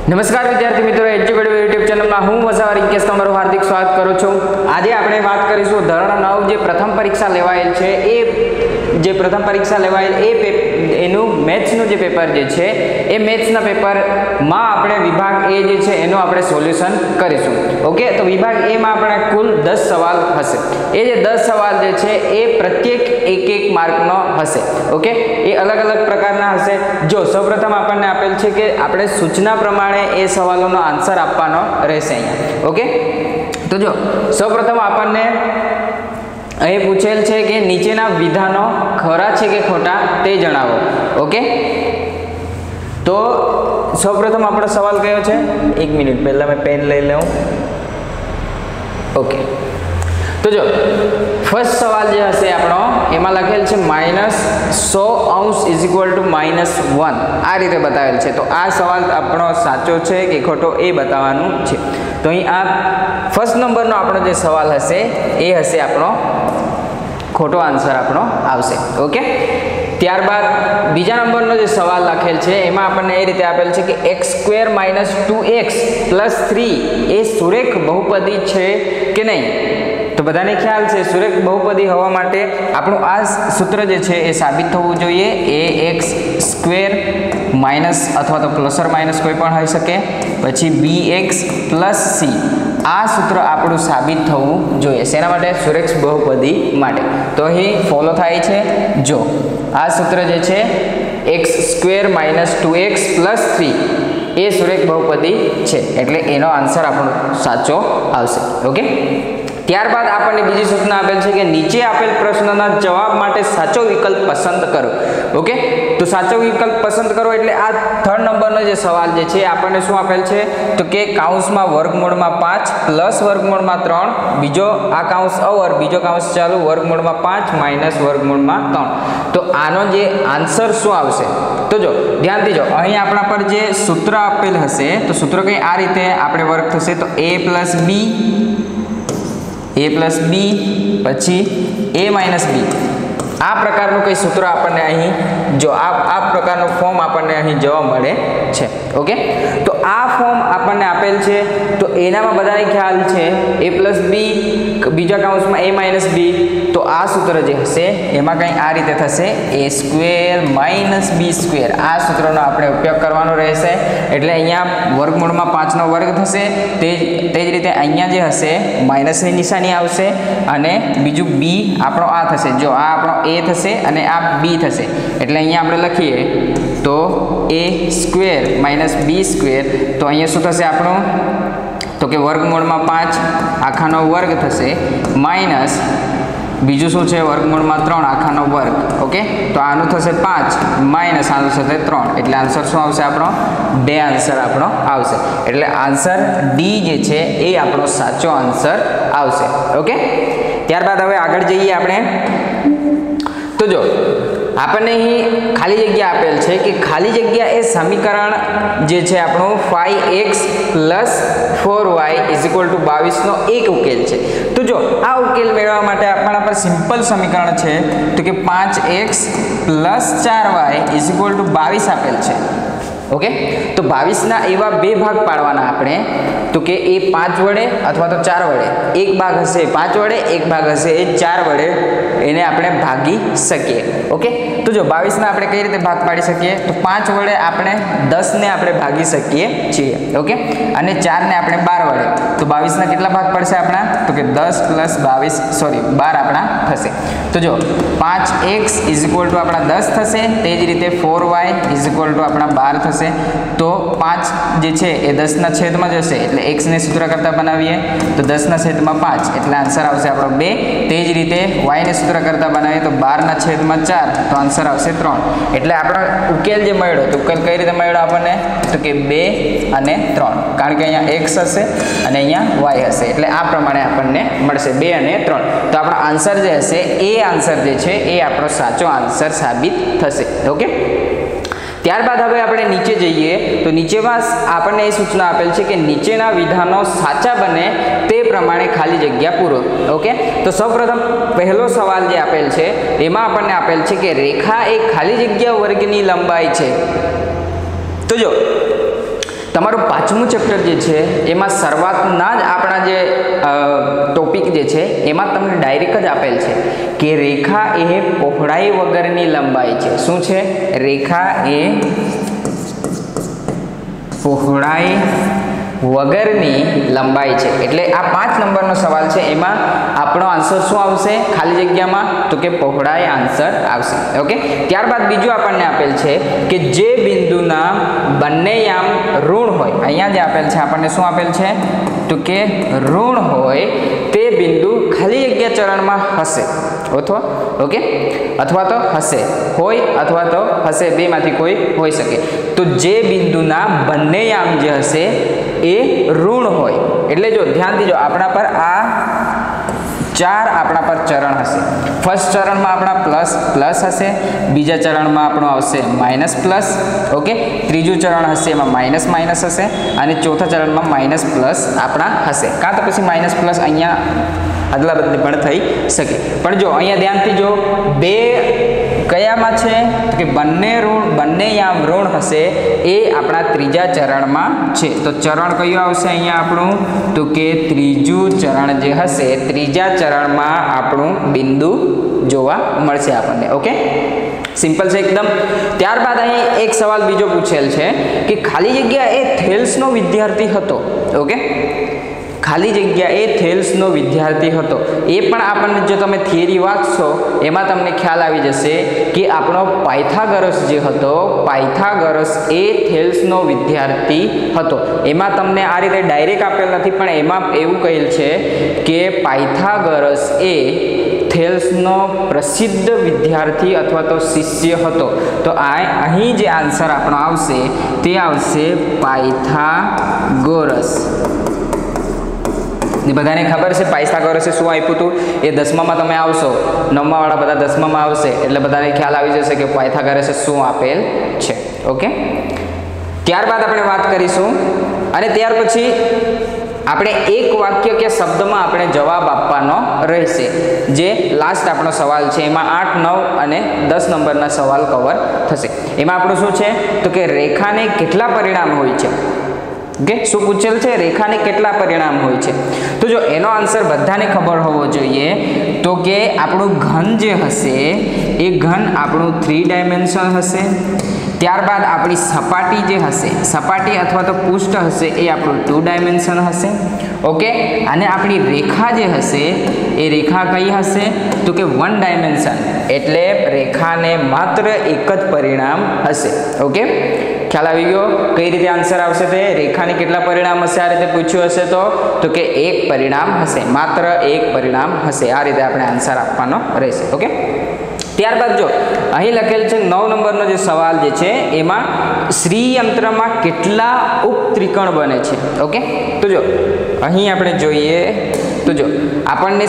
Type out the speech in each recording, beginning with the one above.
નમસ્કાર વિદ્યાર્થી મિત્રો, એજ્યુકેટિવ યુટ્યુબ ચેનલમાં હું વસાવા રિંકેશ તમારું હાર્દિક સ્વાગત કરું છું। આજે આપણે વાત કરીશું ધોરણ 9 જે પ્રથમ પરીક્ષા લેવાયેલ છે એનું મેથ્સનું જે પેપર જે છે એ મેથ્સના પેપરમાં આપણે વિભાગ એ જે છે એનું આપણે સોલ્યુશન કરીશું। ઓકે, તો વિભાગ એ માં આપણે કુલ 10 સવાલ હશે। એ જે 10 સવાલ જે છે એ પ્રત્યેક એક માર્કનો હશે। ઓકે, એ અલગ અલગ પ્રકારના હશે। જો સૌપ્રથમ આપણને આપેલ છે કે આપણે સૂચના પ્રમાણે એ સવાલોનો આન્સર આપવાનો રહેશે અહીંયા। ઓકે, તો જો સૌપ્રથમ આપણને અહીં પૂછેલ છે કે નીચેના વિધાનો ખરા છે કે ખોટા તે જણાવો। ઓકે, તો સૌપ્રથમ આપણો સવાલ કયો છે? 1 મિનિટ પહેલા મેં પેન લઈ લઉં। ઓકે, તો જો ફર્સ્ટ સવાલ જે હશે આપણો એમાં લખેલ છે -100° = -1 આ રીતે બતાવેલ છે। તો આ સવાલ આપણો સાચો છે કે ખોટો એ બતાવવાનું છે। તો અહીં આ ફર્સ્ટ નંબરનો આપણો જે સવાલ હશે એ હશે આપણો ખોટો આન્સર આપણો આવશે। ઓકે, ત્યારબાદ બીજા નંબરનો જે સવાલ લખેલ છે એમાં આપણને એ રીતે આપેલ છે કે x² - 2x + 3 એ સુરેખ બહુપદી છે કે નહીં? તો બધાને ખ્યાલ છે સુરેખ બહુપદી હોવા માટે આપણું આ સૂત્ર જે છે એ સાબિત થવું જોઈએ। ax² માઇનસ અથવા તો પ્લસ ઓર માઇનસ કોઈ પણ હોઈ શકે, પછી bx + c આ સૂત્ર આપણું સાબિત થવું જોઈએ। શેના માટે? સુરેખ બહુપદી માટે। તો અહીં ફોલો થાય છે, જો આ સૂત્ર જે છે x² - 2x + 3 એ સુરેખ બહુપદી છે, એટલે એનો આન્સર આપણો સાચો આવશે। ઓકે, ત્યારબાદ આપણને બીજી સૂચના આપેલ છે કે નીચે આપેલ પ્રશ્નના જવાબ માટે સાચો વિકલ્પ પસંદ કરો। ઓકે, તો સાચો વિકલ્પ પસંદ કરો એટલે આ થર્ડ નંબરનો જે સવાલ જે છે આપણને શું આપેલ છે? તો કે કૌંસમાં વર્ગમૂળમાં 5 પ્લસ વર્ગમૂળમાં 3, બીજો આ કૌંસ અવર, બીજો કૌંસ ચાલુ, વર્ગમૂળમાં 5 માઇનસ વર્ગમૂળમાં 3। તો આનો જે આન્સર શું આવશે? તો જો ધ્યાનથી જો અહીં આપણા પર જે સૂત્ર આપેલ હશે તો સૂત્ર કંઈ આ રીતે આપણે વર્ક થશે। તો a + b પછી a - b આ પ્રકારનું કઈ સૂત્ર આપણને અહીં જો આ પ્રકારનું ફોર્મ આપણને અહીં જોવા મળે છે। ઓકે, તો આ ફોર્મ આપણને આપેલ છે તો એનામાં બધાને ખ્યાલ છે a + b બીજા કૌંસમાં a - b, તો આ સૂત્ર જે હશે એમાં કંઈ આ રીતે થશે a² - b²। આ સૂત્રનો આપણે ઉપયોગ કરવાનો રહેશે। એટલે અહીંયા વર્ગમૂળમાં 5નો વર્ગ થશે, તે જ રીતે અહીંયા જે હશે માઇનસની નિશાની આવશે અને બીજું b આપણો આ થશે। જો આ આપણો a થશે અને આ b થશે, એટલે અહીંયા આપણે લખીએ તો a² - b²। તો અહીંયા શું થશે આપણું? તો કે વર્ગમૂળમાં 5 આખાનો વર્ગ થશે માઇનસ બીજું શું છે? વર્ગમૂળમાં 3 આખાનો વર્ગ। ઓકે, તો આનું થશે 5 માઇનસ આનું થશે 3, એટલે આન્સર શું આવશે આપણો? 2 આન્સર આપણો આવશે। એટલે આન્સર ડી જે છે એ આપણો સાચો આન્સર આવશે। ઓકે, ત્યારબાદ હવે આગળ જઈએ આપણે। તો જો આપણને અહીં ખાલી જગ્યા આપેલ છે કે ખાલી જગ્યા એ સમીકરણ જે છે આપણું 5x + 4y = 22 નો એક ઉકેલ છે। તો જો આ ઉકેલ મેળવવા માટે આપણા પર સિમ્પલ સમીકરણ છે તો કે 5x + 4y = 22 આપેલ છે। ઓકે, તો 22ના એવા બે ભાગ પાડવાના આપણે, તો કે એ 5 વડે અથવા તો 4 વડે, એક ભાગ હશે 5 વડે, એક ભાગ હશે એ 4 વડે, એને આપણે ભાગી શકીએ। ઓકે, તો જો 22ના આપણે કઈ રીતે ભાગ પાડી શકીએ? તો 5 વડે આપણે 10ને આપણે ભાગી શકીએ છીએ। ઓકે, અને 4ને આપણે 12 વડે, તો 22ના કેટલા ભાગ પડશે આપણા? તો કે 10 + 12 આપણા થશે। તો જો 5x = આપણા 10 થશે, તે જ રીતે 4y = આપણા 12 થશે। તો 5 જે છે એ 10ના છેદમાં જશે, એટલે x ને સૂત્ર કરતા બનાવીએ તો 10ના છેદમાં 5, એટલે આન્સર આવશે આપણો 2। તે જ રીતે y ને સૂત્ર કરતા બનાવીએ તો 12ના છેદમાં 4, તો આન્સર આવશે 3। એટલે આપણો ઉકેલ જે મળ્યો તો ઉકેલ કઈ રીતે મળ્યો આપણને? તો કે 2 અને 3, કારણ કે અહીંયા x હશે અને અહીંયા y હશે, એટલે આ પ્રમાણે આપણને મળશે 2 અને 3। તો આપણો આન્સર જે હશે એ આન્સર જે છે એ આપણો સાચો આન્સર સાબિત થશે। ઓકે, ત્યારબાદ હવે આપણે નીચે જઈએ તો નીચેમાં આપણને એ સૂચના આપેલ છે કે નીચેના વિધાનો સાચા બને તે પ્રમાણે ખાલી જગ્યા પૂરો। ઓકે, તો સૌપ્રથમ પહેલો સવાલ જે આપેલ છે એમાં આપણને આપેલ છે કે રેખા એ ખાલી જગ્યા વર્ગની લંબાઈ છે। તો જો તો તમારું પાંચમું ચેપ્ટર જે છે એમાં શરૂઆતના જ આપણા જે ટોપિક જે છે એમાં તમને ડાયરેક્ટ જ આપેલ છે કે રેખા એ પહોળાઈ વગરની લંબાઈ છે. શું છે? રેખા એ પહોળાઈ વગરની લંબાઈ છે. એટલે આ 5 નંબરનો સવાલ છે, એમાં આપણો આન્સર શું આવશે ખાલી જગ્યામાં? તો કે પહોળાઈ આન્સર આવશે. ઓકે. ત્યારબાદ બીજું આપણને આપેલ છે કે જે બિંદુના બંને યામ ઋણ હોય, અહીંયા જે આપેલ છે આપણને શું આપેલ છે? તો કે ઋણ હોય તે બિંદુ ખાલી જગ્યા ચરણમાં હશે અથવા તો હશે, હોય અથવા તો હશે, બેમાંથી કોઈ હોઈ શકે. તો જે બિંદુના બંને યામ જે હશે એ ઋણ હોય, એટલે જો ધ્યાનથી જો આપણા પર આ 4 આપણા પર ચરણ હશે. ફર્સ્ટ ચરણમાં આપણા પ્લસ હશે, બીજા ચરણમાં આપણો આવશે માઇનસ પ્લસ. ઓકે. ત્રીજું ચરણ હશે એમાં માઇનસ હશે, અને ચોથા ચરણમાં માઇનસ પ્લસ આપણા હશે. કાં તો પછી માઇનસ પ્લસ અહીંયા અદલા બદલી પણ થઈ શકે. પણ જો અહીંયા ધ્યાનથી જો, બે કયામાં છે કે બંને યામ ઋણ હશે એ આપણા ત્રીજા ચરણમાં છે. તો ચરણ કયું આવશે અહીંયા આપણું? તો કે ત્રીજું ચરણ જે હશે, ત્રીજા ચરણમાં આપણું બિંદુ જોવા મળશે આપણને. ઓકે. સિમ્પલ છે એકદમ. ત્યારબાદ અહીં એક સવાલ બીજો પૂછેલ છે કે ખાલી જગ્યા એ થેલ્સનો વિદ્યાર્થી હતો. ઓકે. ખાલી જગ્યા એ થેલ્સનો વિદ્યાર્થી હતો. એ પણ આપણને જો તમે થિયરી વાંચશો એમાં તમને ખ્યાલ આવી જશે કે આપણો પાયથાગોરસ જે હતો, પાયથાગોરસ એ થેલ્સનો વિદ્યાર્થી હતો. એમાં તમને આ રીતે ડાયરેક્ટ આપેલ નથી, પણ એમાં એવું કહેલ છે કે પાયથાગોરસ એ થેલ્સનો પ્રસિદ્ધ વિદ્યાર્થી અથવા તો શિષ્ય હતો. તો અહીં જે આન્સર આપણો આવશે તે આવશે પાયથાગોરસ. બધાને ખબર છે પાયથાગોરસે શું આપ્યું હતું? એ 10મામાં તમે આવશો, 9મા વાળા બધા 10મામાં આવશે એટલે બધાને ખ્યાલ આવી જશે કે પાયથાગોરસે શું આપેલ છે. ઓકે. ત્યારબાદ આપણે વાત કરીશું, અને ત્યાર પછી આપણે એક વાક્ય કે શબ્દમાં આપણે જવાબ આપવાનો રહેશે. જે લાસ્ટ આપણો સવાલ છે એમાં 8, 9 અને 10 નંબરના સવાલ કવર થશે. એમાં આપણું શું છે? તો કે રેખાને કેટલા પરિણામ હોય છે? ઓકે. શું પૂછેલ છે? રેખાને કેટલા પરિણામ હોય છે? તો જો એનો આન્સર બધાને ખબર હોવો જોઈએ. તો કે આપણું ઘન જે હશે એ ઘન આપણું 3 ડાયમેન્શન હશે. ત્યારબાદ આપણી સપાટી જે હશે, સપાટી અથવા તો પૃષ્ઠ હશે એ આપણું 2 ડાયમેન્શન હશે. ઓકે. અને આપણી રેખા જે હશે એ રેખા કઈ હશે? તો કે 1 ડાયમેન્શન. એટલે રેખાને માત્ર એક જ પરિણામ હશે. ઓકે. ખ્યાલ આવી ગયો કઈ રીતે આન્સર આવશે? તે રેખાને કેટલા પરિણામ હશે આ રીતે પૂછ્યું હશે તો કે એક પરિણામ હશે, માત્ર એક પરિણામ હશે. આ રીતે આપણે આન્સર આપવાનો રહેશે. ઓકે. ત્યારબાદ જો અહીં લખેલ છે 9 નંબરનો જે સવાલ જે છે એમાં શ્રીયંત્રમાં કેટલા ઉપત્રિકોણ બને છે? ઓકે. તો જો અહીં આપણે જોઈએ તો જો આપણને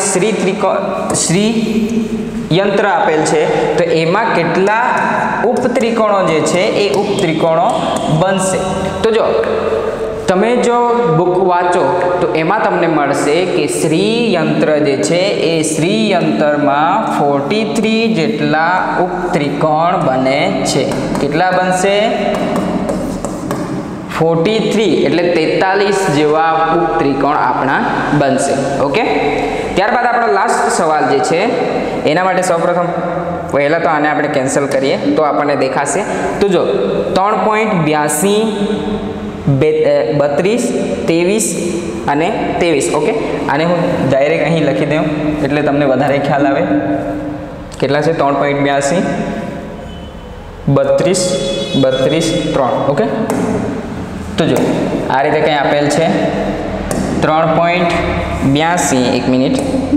શ્રીયંત્ર આપેલ છે, તો એમાં કેટલા ઉપત્રિકોણો જે છે એ ઉપત્રિકોણો બનશે. તો જો તમે જો બુક વાંચો તો એમાં તમને મળશે કે શ્રીયંત્ર જે છે એ શ્રીયંત્રમાં 43 જેટલા ઉપત્રિકોણ બને છે. કેટલા બનશે? 43 એટલે 43 જેવા ઉપત્રિકોણ આપણા બનશે. ઓકે. ત્યારબાદ આપણો લાસ્ટ સવાલ જે છે એના માટે સૌપ્રથમ પહેલાં તો આને આપણે કેન્સલ કરીએ તો આપણને દેખાશે. તો જો 3.82, 32, 23 અને 23. ઓકે. આને હું ડાયરેક્ટ અહીં લખી દઉં એટલે તમને વધારે ખ્યાલ આવે. કેટલા છે? 3.82, 32, 3. ઓકે. તો જો આ રીતે કંઈ આપેલ છે 3.82, એક મિનિટ,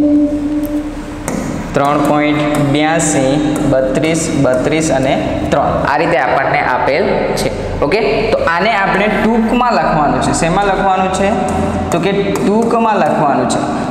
3.82, 32 અને 3 આ રીતે આપણને આપેલ છે. ઓકે. તો આને આપણે ટૂંકમાં લખવાનું છે. શેમાં લખવાનું છે? તો કે ટૂંકમાં લખવાનું છે.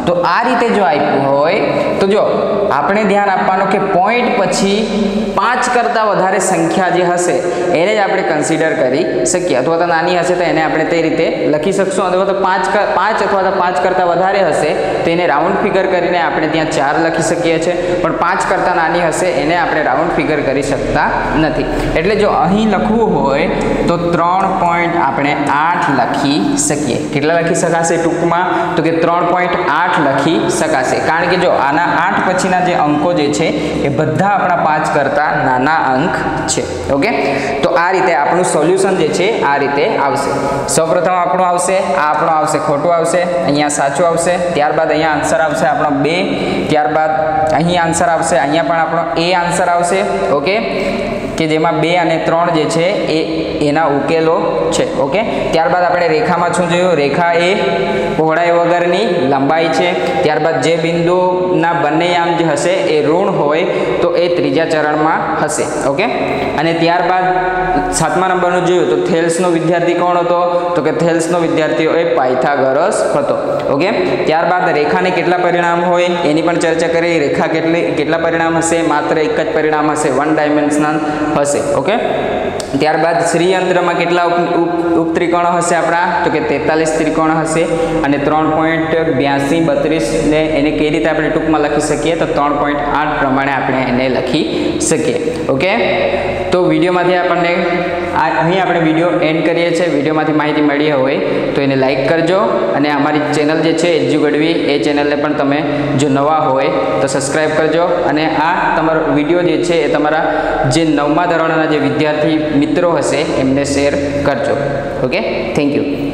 તો આ રીતે જો આપ્યું હોય તો જો આપણે ધ્યાન આપવાનું કે પોઈન્ટ પછી 5 કરતાં વધારે સંખ્યા જે હશે એને જ આપણે કન્સિડર કરી શકીએ, અથવા તો નાની હશે તો એને આપણે તે રીતે લખી શકશું, અથવા તો 5 અથવા તો 5 કરતાં વધારે હશે તો એને રાઉન્ડ ફિગર કરીને આપણે ત્યાં 4 લખી શકીએ છીએ, પણ 5 કરતાં નાની હશે એને આપણે રાઉન્ડ ફિગર કરી શકતા નથી. એટલે જો અહીં લખવું હોય તો 3 આપણે 8 લખી શકીએ. કેટલા લખી શકાશે ટૂંકમાં? તો કે 3.8 લખી શકાશે, કારણ કે જો આના 8 પછીના જે અંકો જે છે એ બધા આપણા 5 કરતાં નાના અંક છે. ઓકે, તો આ રીતે આપણું સોલ્યુશન જે છે આ રીતે આવશે. સૌપ્રથમ આપણું આવશે, આ આપણું આવશે ખોટું આવશે, અહીંયા સાચું આવશે, ત્યારબાદ અહીંયા આન્સર આવશે આપણો 2, ત્યારબાદ અહીં આન્સર આવશે, અહીંયા પણ આપણો એ આન્સર આવશે. ઓકે, કે જેમાં 2 અને 3 જે છે એના ઉકેલો છે. ઓકે, ત્યારબાદ આપણે રેખામાં શું જોયું? રેખા એ પહોળાઈ વગરની લંબાઈ છે. ત્યારબાદ જે બિંદુના બંને યામ જે હશે એ ઋણ હોય તો એ ત્રીજા ચરણમાં હશે. ઓકે, અને ત્યારબાદ 7મા નંબરનું જોયું તો થેલ્સનો વિદ્યાર્થી કોણ હતો? તો કે થેલ્સનો વિદ્યાર્થી એ પાયથાગોરસ હતો. ઓકે, ત્યારબાદ રેખાને કેટલા પરિણામ હોય એની પણ ચર્ચા કરી. રેખા કેટલા પરિણામ હશે? માત્ર એક જ પરિણામ હશે, 1 ડાયમેન્શનલ હશે. ઓકે, ત્યારબાદ શ્રીયંત્રમાં કેટલા ઉપત્રિકોણો હશે આપણા? તો કે 43 ત્રિકોણ હશે, અને 3.8232 ને એને કઈ રીતે આપણે ટૂંકમાં લખી શકીએ? તો 3.8 પ્રમાણે આપણે એને લખી શકીએ. ઓકે, તો વિડીયોમાંથી આપણને અહીં આપણે વિડીયો એન્ડ કરીએ છીએ. વિડીયોમાંથી માહિતી મળી હોય તો એને લાઇક કરજો, અને અમારી ચેનલ જે છે એજ્યુ ગઢવી એ ચેનલને પણ તમે જો નવા હોય તો સબસ્ક્રાઈબ કરજો, અને આ તમારો વિડીયો જે છે એ તમારા જે 9મા ધોરણના જે વિદ્યાર્થી મિત્રો હશે એમને શેર કરજો. Okay, thank you.